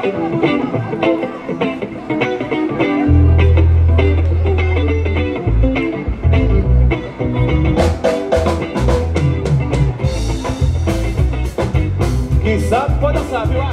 Quem sabe pode dançar, viu?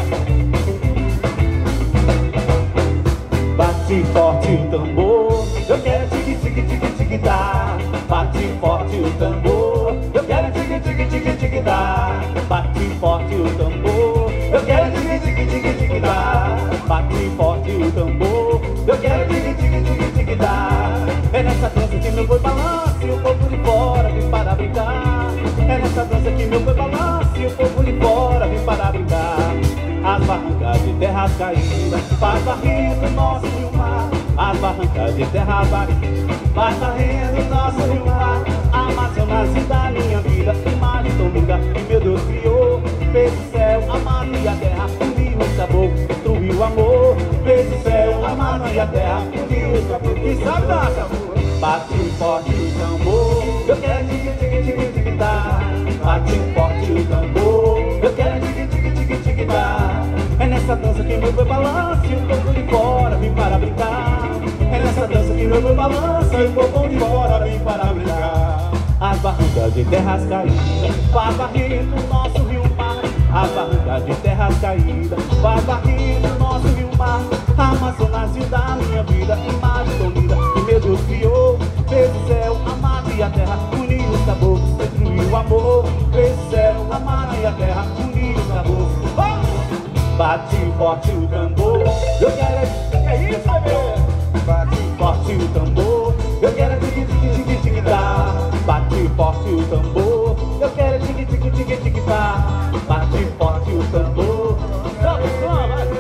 Bate forte o tambor, eu quero tique tique tique tique dar. Bate forte o tambor, eu quero tique tique tique tique dar. Bate forte o tambor, eu quero tique tique tique tique dar. Bate forte o tambor, eu quero tique tique tique tique dar. É nessa dança que meu boi balança e o povo de fora vem para brincar. É nessa dança que meu boi balança e o povo de fora vem para brincar. As barrancas de terras caídas faz varrendo nosso rio mar. As barrancas de terras caídas faz varrendo nosso rio mar. Amazonas e da minha vida, imagem tão linda que meu Deus criou. Fez o céu, a mar e a terra, uniu o sabor, construiu o amor. Fez o céu, a mar e a terra, uniu o sabor. Quem sabe dança? Bate forte o tambor, eu quero tique tique tique tique dar. Bate forte o tambor, eu quero tique tique tique tique dar. É nessa dança que meu boi balança e o povo de fora vem para brincar. É nessa dança que meu boi balança e o povo de fora vem para brincar. As barrancas de terras caídas faz varrendo o nosso rio mar. As barrancas de terras caídas faz varrendo o nosso rio mar. Amazonas e da minha vida, imagem tão linda que meu Deus criou. Fez o céu, a mar e a terra, uniu o sabor, destruiu o amor. Fez o céu, a mar e a terra, uniu o sabor. Bate forte o tambor, eu quero é isso, bebê. Bate forte o tambor, eu quero tique tique tique tique dar. Bate forte o tambor, eu quero tique tique tique tique dar. Bate forte o tambor, sobe o som, vai.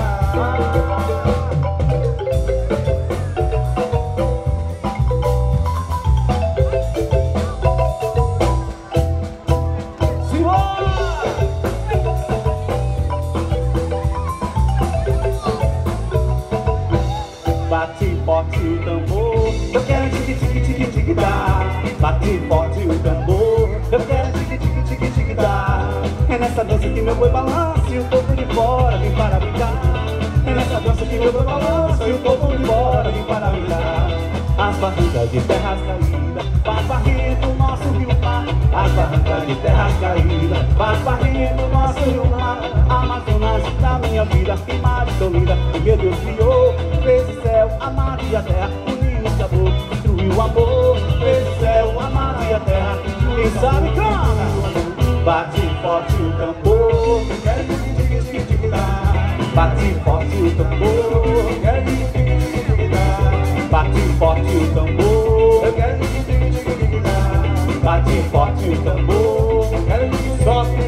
Bate forte o tambor, eu quero tique tique tique tique dar. Bate forte o tambor, eu quero tique tique tique tique dar. É nessa dança que meu boi balança e o povo de fora vem para brincar. É nessa dança que meu boi balança e o povo de fora vem para brincar. As barrancas de terras caídas faz varrendo o nosso rio mar. As barrancas de terras caídas faz varrendo o nosso rio mar. Amazonas da minha vida, imagem tão linda que meu Deus criou. Fez o céu, a mar e a terra, uniu o sabor, destruiu o amor. Fez o céu, a mar e a terra, quem sabe canta. Bate forte o tambor, quero tique tique tique dar. Bate forte o tambor, quero tique tique tique dar. Bate forte o tambor, eu quero tique tique tique dar. Bate forte o tambor, quero tique só que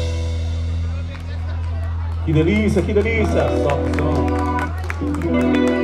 que delícia, que delícia! Sobe o som.